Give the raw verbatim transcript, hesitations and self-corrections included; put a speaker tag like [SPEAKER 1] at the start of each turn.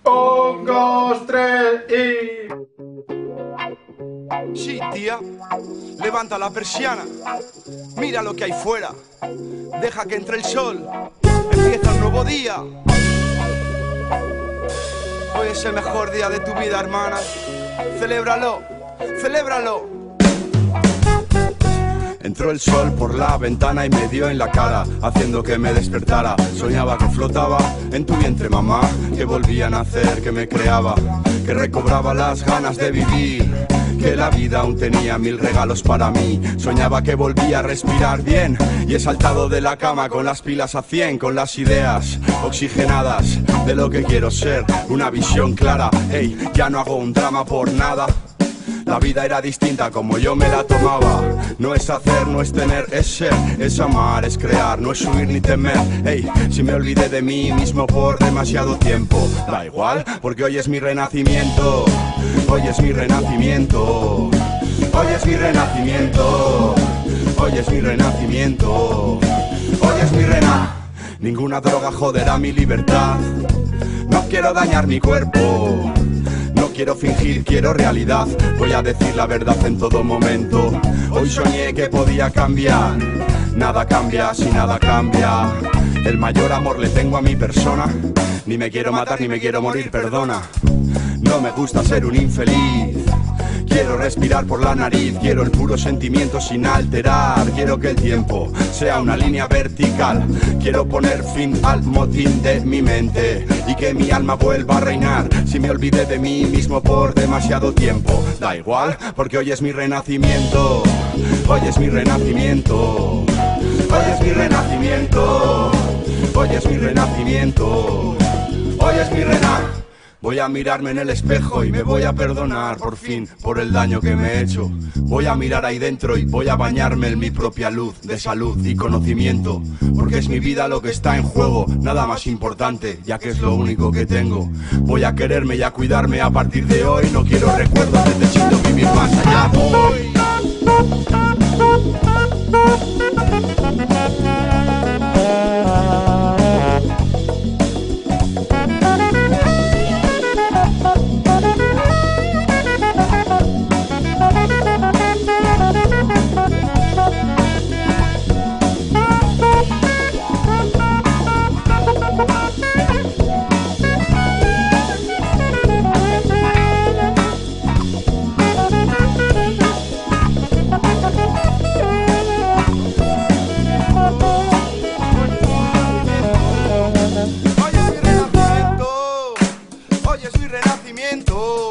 [SPEAKER 1] Un, dos, tres y...
[SPEAKER 2] Sí, tía, levanta la persiana, mira lo que hay fuera, deja que entre el sol, empieza un nuevo día. Hoy es el mejor día de tu vida, hermana, celébralo, celébralo. Entró el sol por la ventana y me dio en la cara, haciendo que me despertara. Soñaba que flotaba en tu vientre, mamá, que volvía a nacer, que me creaba, que recobraba las ganas de vivir, que la vida aún tenía mil regalos para mí. Soñaba que volvía a respirar bien y he saltado de la cama con las pilas a cien, con las ideas oxigenadas de lo que quiero ser, una visión clara. Hey, ya no hago un drama por nada. La vida era distinta como yo me la tomaba. No es hacer, no es tener, es ser, es amar, es crear, no es huir ni temer. Hey, si me olvidé de mí mismo por demasiado tiempo, da igual, porque hoy es mi renacimiento. Hoy es mi renacimiento. Hoy es mi renacimiento. Hoy es mi renacimiento. Hoy es mi rena. Ninguna droga joderá mi libertad. No quiero dañar mi cuerpo. No quiero fingir, quiero realidad. Voy a decir la verdad en todo momento. Hoy soñé que podía cambiar. Nada cambia si nada cambia. El mayor amor le tengo a mi persona. Ni me quiero matar ni me quiero morir, perdona. No me gusta ser un infeliz. Quiero respirar por la nariz, quiero el puro sentimiento sin alterar. Quiero que el tiempo sea una línea vertical. Quiero poner fin al motín de mi mente y que mi alma vuelva a reinar. Si me olvidé de mí mismo por demasiado tiempo, da igual, porque hoy es mi renacimiento. Hoy es mi renacimiento. Hoy es mi renacimiento. Hoy es mi renacimiento. Hoy es mi renacimiento. Voy a mirarme en el espejo y me voy a perdonar por fin por el daño que me he hecho. Voy a mirar ahí dentro y voy a bañarme en mi propia luz de salud y conocimiento, porque es mi vida lo que está en juego, nada más importante, ya que es lo único que tengo. Voy a quererme y a cuidarme a partir de hoy. No quiero recuerdos, necesito vivir más allá. Voy. Hoy es mi renacimiento.